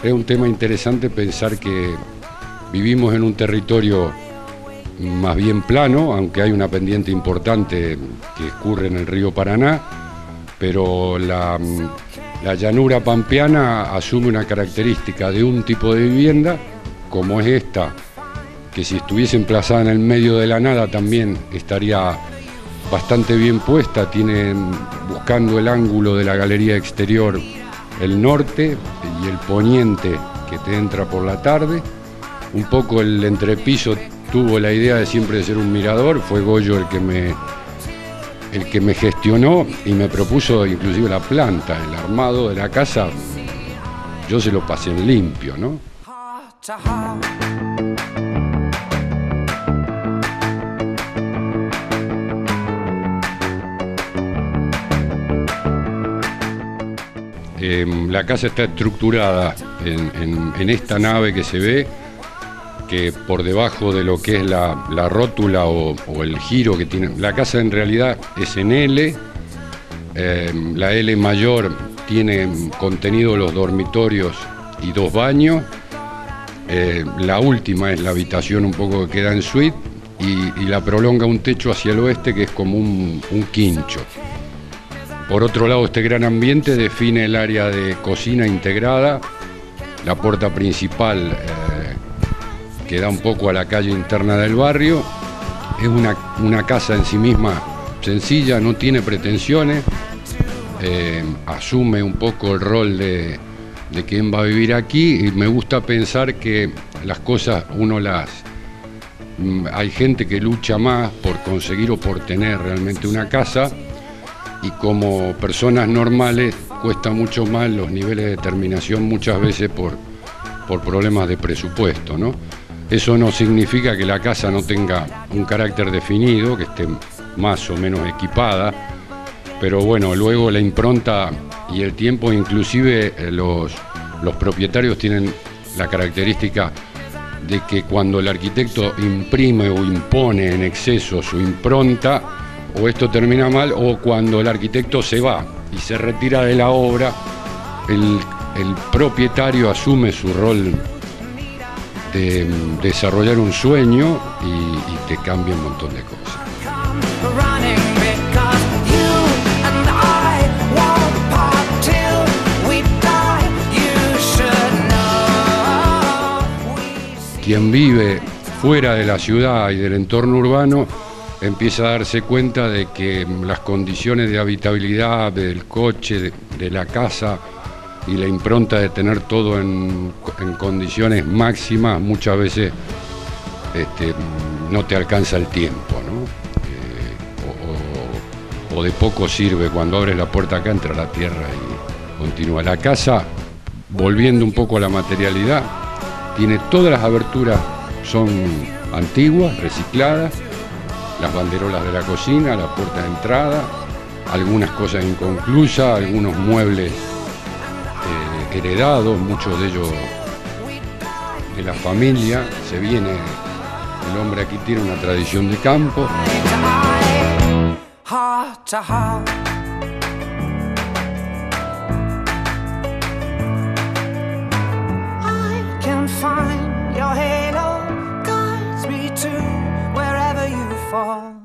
es un tema interesante pensar que vivimos en un territorio más bien plano, aunque hay una pendiente importante que escurre en el río Paraná, pero la llanura pampeana asume una característica de un tipo de vivienda, como es esta, que si estuviese emplazada en el medio de la nada también estaría bastante bien puesta, tiene, buscando el ángulo de la galería exterior, el norte y el poniente que te entra por la tarde. Un poco el entrepiso tuvo la idea de siempre de ser un mirador, fue Goyo el que me gestionó y me propuso inclusive la planta, el armado de la casa, yo se lo pasé en limpio, ¿no? La casa está estructurada en esta nave que se ve, que por debajo de lo que es la rótula o el giro que tiene. La casa en realidad es en L, la L mayor tiene contenido los dormitorios y 2 baños, la última es la habitación un poco que queda en suite y la prolonga un techo hacia el oeste que es como un quincho. Por otro lado, este gran ambiente define el área de cocina integrada, la puerta principal que da un poco a la calle interna del barrio. Es una casa en sí misma sencilla, no tiene pretensiones, asume un poco el rol de quién va a vivir aquí, y me gusta pensar que las cosas hay gente que lucha más por conseguir o por tener realmente una casa, y como personas normales cuesta mucho más los niveles de terminación, muchas veces por problemas de presupuesto, ¿no? Eso no significa que la casa no tenga un carácter definido, que esté más o menos equipada, pero bueno, luego la impronta y el tiempo, inclusive los propietarios tienen la característica de que cuando el arquitecto imprime o impone en exceso su impronta, o esto termina mal, o cuando el arquitecto se va y se retira de la obra, el propietario asume su rol de desarrollar un sueño y te cambia un montón de cosas. Quien vive fuera de la ciudad y del entorno urbano empieza a darse cuenta de que las condiciones de habitabilidad del coche, de la casa y la impronta de tener todo en condiciones máximas, muchas veces no te alcanza el tiempo, ¿no? O de poco sirve. Cuando abres la puerta acá entra la tierra y continúa. La casa, volviendo un poco a la materialidad, tiene todas las aberturas, son antiguas, recicladas, las banderolas de la cocina, la puerta de entrada, algunas cosas inconclusas, algunos muebles heredados, muchos de ellos de la familia. El hombre aquí tiene una tradición de campo. Your halo guides me to wherever you fall.